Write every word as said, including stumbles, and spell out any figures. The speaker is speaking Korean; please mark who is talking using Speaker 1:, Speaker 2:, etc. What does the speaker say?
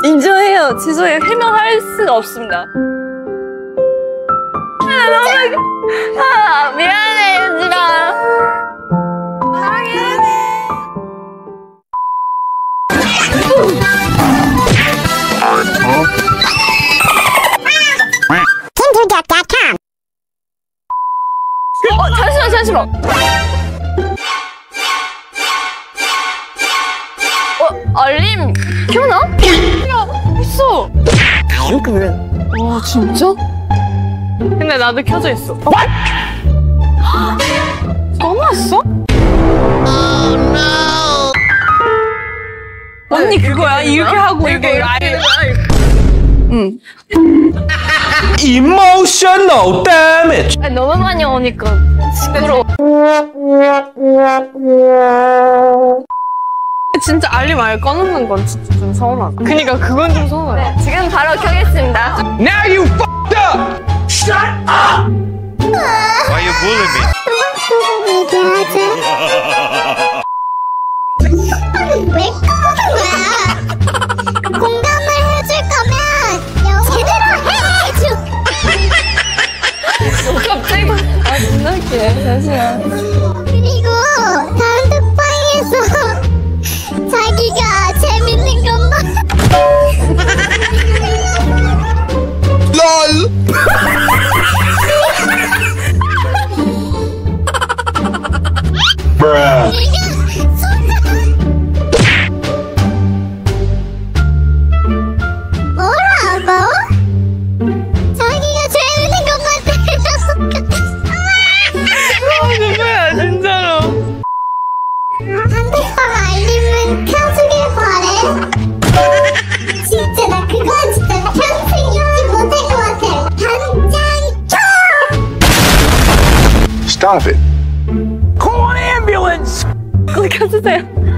Speaker 1: 인정해요. 죄송해요. 해명할 수가 없습니다. 아, 너무 아, 미안해, 윤진아. 사랑해. 어, 잠시만, 잠시만. 어, 알림 켜나? 야, 있어. 그러면. 와, 진짜? 근데 나도 켜져 있어. 어? 꺼놨어? Oh, no. 언니 그거야. 이렇게 하고 이렇게 라이브. 응.
Speaker 2: Emotional damage.
Speaker 1: 아니, 너무 많이 오니까 시끄러워. 진짜 알림 아예 꺼놓는 건 진짜 좀 서운하다. 그니까 그건 좀 서운하다. 네, 지금 바로 켜겠습니다.
Speaker 2: Now you f***ed up! Shut up!
Speaker 3: Why you bullying me?
Speaker 4: 왜 꺼는 거야? 공감을 해줄 거면 제대로 해줘.
Speaker 1: 갑자기 아 존나 웃기네. 잠시만.
Speaker 4: 그리고 단톡방에서 자기가 재밌는 것만
Speaker 2: LOL! Bruh.
Speaker 4: 뭐라고? 자기가 재밌는 것만
Speaker 1: 아 누구야 진짜로.
Speaker 4: 단톡방 알림은 켜주길 바래. 진짜 나 그건 진짜 평생 잊지 못할 것 같아. 당장 켜!
Speaker 2: Stop it. Call an ambulance!
Speaker 1: 거기 켜주세요.